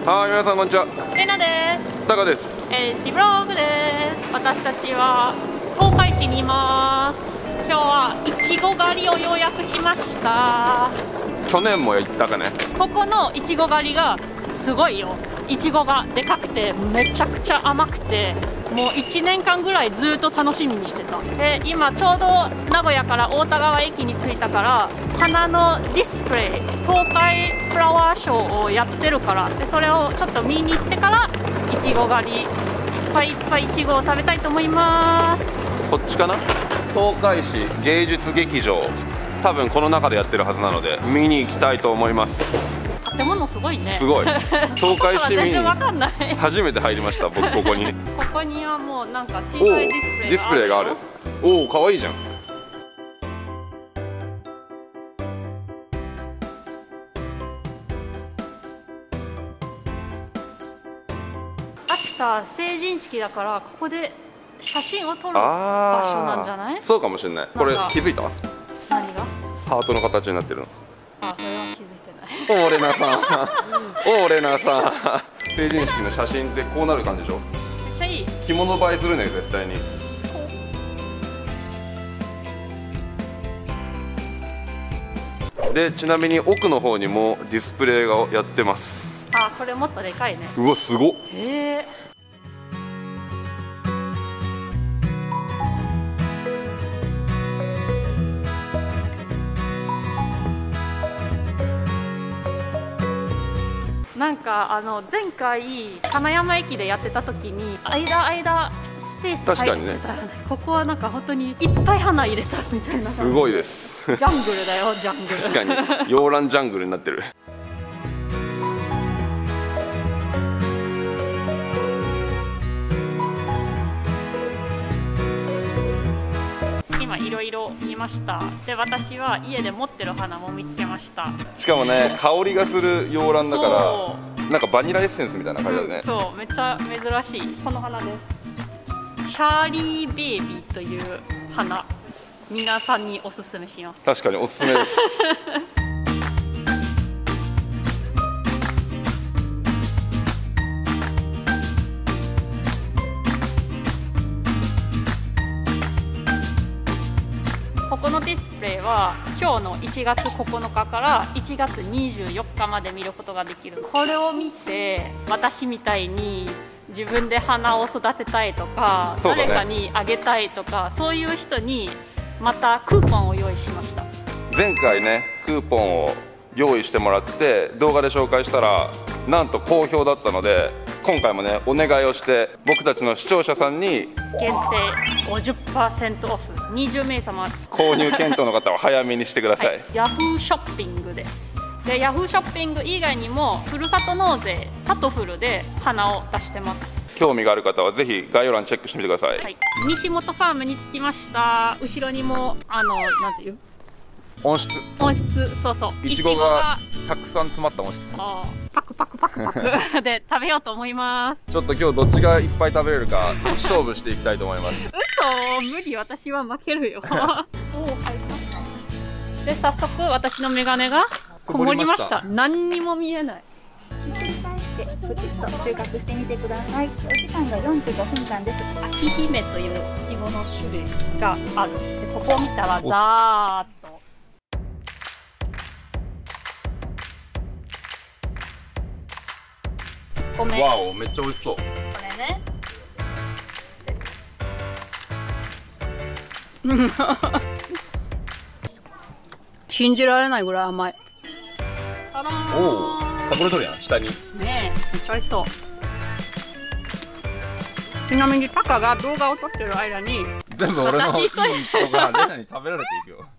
はい、皆さんこんにちは。 レナです。 タカです。 ディブログです。私たちは東海市にいます。今日はいちご狩りをようやくしました。 去年も行ったかね。 ここのいちご狩りがすごいよ。いちごがでかくてめちゃくちゃ甘くて、もう1年間ぐらいずっと楽しみにしてた。で、今ちょうど名古屋から大田川駅に着いたから、花のディスプレイ、東海フラワーショーをやってるから、でそれをちょっと見に行ってからいちご狩り、いっぱいいっぱいいちごを食べたいと思います。 こっちかな、東海市芸術劇場、多分この中でやってるはずなので見に行きたいと思います。 建物すごいね。すごい。東海市民全然わかんない。 初めて入りました、僕ここに。 ここにはもうなんか小さいディスプレイがある。 おお、かわいいじゃん。 明日成人式だからここで写真を撮る場所なんじゃない？ そうかもしれない。これ気づいた？ 何が？ ハートの形になってるの。 あ、それは気づいてない。 おーレナさん。おーレナさん。成人式の写真ってこうなる感じでしょ？ めっちゃいい。 着物映えするね、絶対に。で、ちなみに奥の方にもディスプレイがやってます。 あ、これもっとでかいね。 うわ、すごっ。 なんか前回金山駅でやってた時に間スペース入れてたよね。ここはなんか本当にいっぱい花入れたみたいな。 すごいです。 ジャングルだよ、ジャングル。 確かに洋蘭ジャングルになってる。 今いろいろ見ました。で、私は家で持ってる花も見つけました。 しかもね、香りがする洋蘭だから、なんかバニラエッセンスみたいな感じだね。 そう、めっちゃ珍しい。この花です。シャーリーベイビーという花、皆さんにおすすめします。 確かにおすすめです。 ここのディスプレイは今日の1月9日から1月24日まで見ることができる。これを見て私みたいに自分で花を育てたいとか、誰かにあげたいとか、そういう人にまたクーポンを用意しました。 前回ね、クーポンを用意してもらって動画で紹介したらなんと好評だったので、今回もねお願いをして僕たちの視聴者さんに限定 50% オフ、20名様購入検討の方は早めにしてください。はい、 ヤフーショッピングです。で、ヤフーショッピング以外にもふるさと納税サトフルで花を出してます。 興味がある方はぜひ概要欄チェックしてみてください。 はい、西本ファームに着きました。後ろにもなんていう温室、 そうそう、 いちごがたくさん詰まった温室。 パクパクパクパクで食べようと思います。 ちょっと今日どっちがいっぱい食べれるか勝負していきたいと思います。 嘘、無理、私は負けるよ。で、早速私のメガネが曇りました。何にも見えない。 ひっくり返してプチッと収穫してみてください。お時間が45分間です。 秋姫というイチゴの種類がある。で、ここを見たらざーっとごめん。 わお、めっちゃ美味しそう。 これね。信じられないぐらい甘い。 おお、隠れとるやん、下に。 ねえ、めっちゃ美味しそう。ちなみにタカが動画を撮ってる間に全部俺のいいイチゴがレナに食べられていくよ。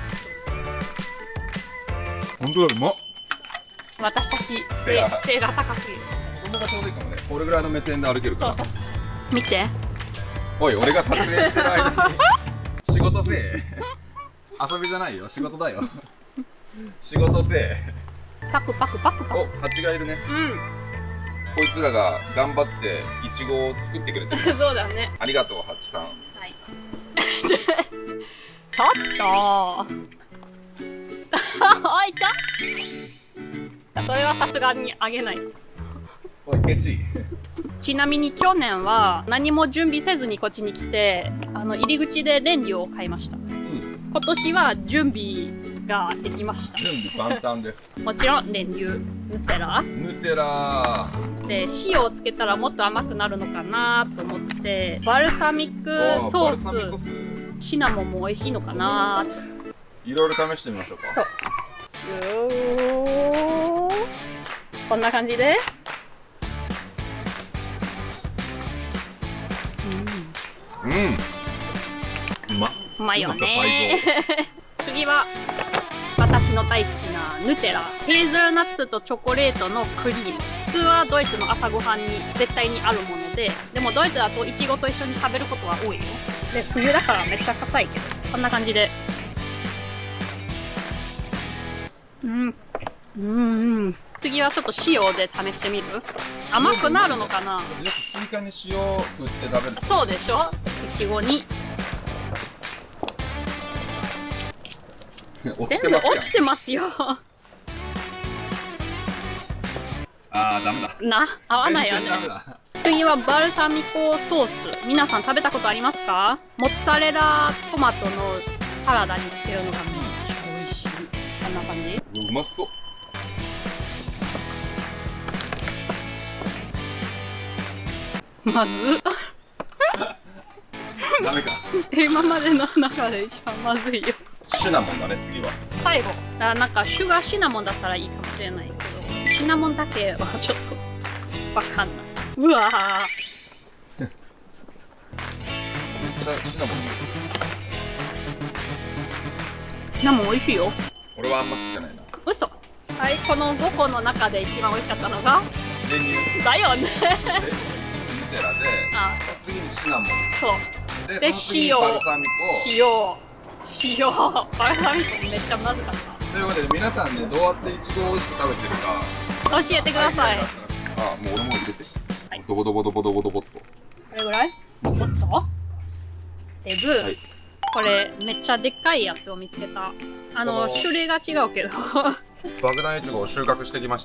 本当だ、うまっ。 私たち背が高すぎる。 ここがちょうどいいかもね。これぐらいの目線で歩けるから。 そうそうそう。見て。 おい、俺が撮影してる間に仕事せえ。遊びじゃないよ、仕事だよ。仕事せえ。 パクパクパクパク。 お、蜂がいるね。 うん。 こいつらが頑張ってイチゴを作ってくれてる。 そうだね。 ありがとう、ハチさん。はい。 ちょっと。おいちょ。それはさすがにあげない。 おいケチ。 ちなみに去年は何も準備せずにこっちに来て、入り口で練乳を買いました。今年は準備ができました。 準備万端です。 もちろん練乳、ヌテラ。 ヌテラで、塩をつけたらもっと甘くなるのかなと思って、バルサミックソース、シナモンも美味しいのかなと。 いろいろ試してみましょうか。 そう。こんな感じで。 うん。 うまいよね。次は私の大好きなヌテラ。ヘーゼルナッツとチョコレートのクリーム。普通はドイツの朝ごはんに絶対にあるもので、でもドイツだとイチゴと一緒に食べることは多いよ。で、冬だからめっちゃ硬いけど、こんな感じで。次はちょっと塩で試してみる？甘くなるのかな？ よくスイカに塩振って食べる。 そうでしょ？いちごに。全部落ちてますよ。 あー、ダメだ。 合わないよね。次はバルサミコソース。皆さん食べたことありますか？モッツァレラトマトのサラダにつけるのがめっちゃ美味しい。こんな感じ？ うまそう。 まずダメか。 今までの中で一番まずいよ。 シナモンだね、次は。 最後。なんかシュガーシナモンだったらいいかもしれないけど、シナモンだけはちょっとわかんない。うわー。 めっちゃシナモン。 シナモン美味しいよ。 俺はあんま好きじゃないな。 嘘。はい、この5個の中で一番美味しかったのが練乳。 だよね。 ヌテラで、次にシナモン。 そう。で、塩。 バルサミコ。 塩。バルサミコめっちゃまずかった。 ということで皆さんね、どうやってイチゴを美味しく食べてるか教えてください。 もう俺も入れて。ドボドボドボドボドボっと。 これぐらい？ボコッと。デブ。はい、これめっちゃでっかいやつを見つけた。種類が違うけど。 爆弾イチゴを収穫してきました。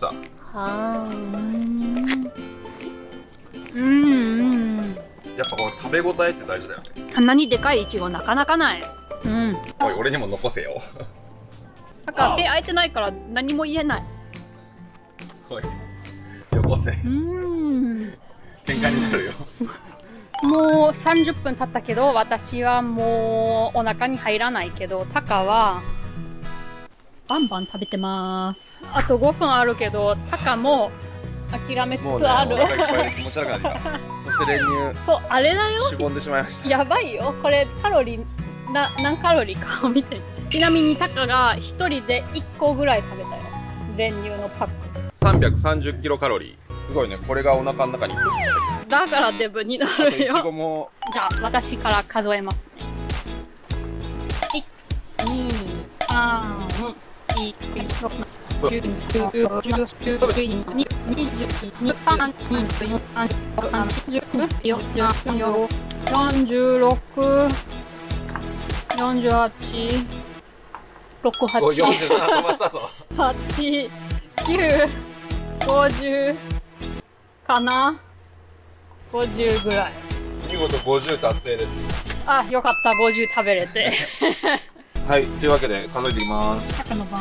やっぱこの食べ応えって大事だよね。 あんなにでかいイチゴなかなかない。 おい、俺にも残せよ。 だから手空いてないから何も言えない。 おい、よこせ。喧嘩になるよ。 もう30分経ったけど、私はもうお腹に入らないけど、タカはバンバン食べてます。あと5分あるけど、タカも諦めつつある。 もうね、お腹いっぱいで気持ち悪くなってきた。そして練乳。 そう、あれだよ。 しぼんでしまいました。 やばいよ。これカロリー何カロリーかを見て。ちなみにタカが1人で1個ぐらい食べたよ。練乳のパック。 330キロカロリー。すごいね。これがお腹の中に。 だからデブになるよ。 いちごも。 じゃあ私から数えますね。1、2、3、4、5、6、7、8、9、10、11、12、13、14、15、16、48、68、8、9、50かな。50ぐらい。 見事50達成です。 あ、よかった、50食べれて。 はい、というわけで数えていきます。 タカの番。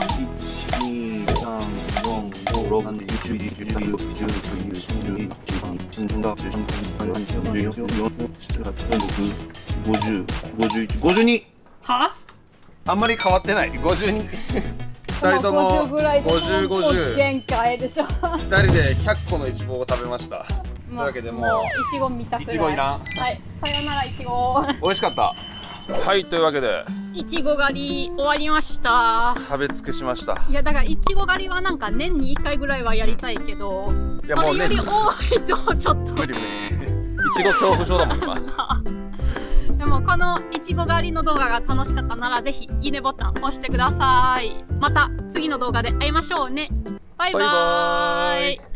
1、2、3、4、5、6、7、8、9、10、11、12、13、14、15、16、17、18、19、20、21、52。 は？ あんまり変わってない。52。2人とも50、50。 限界でしょ。 2人で100個のイチゴを食べました。というわけでもういちご見たくない。 いちごいらん。 はい、さよならいちご。 美味しかった。はい、というわけでいちご狩り終わりました。 食べ尽くしました。 いやだからいちご狩りはなんか年に1回ぐらいはやりたいけど、 いやもうね、 それより多いとちょっと無理無理。いちご恐怖症だもん今。 でもこのいちご狩りの動画が楽しかったならぜひいいねボタン押してください。また次の動画で会いましょうね。バイバーイ。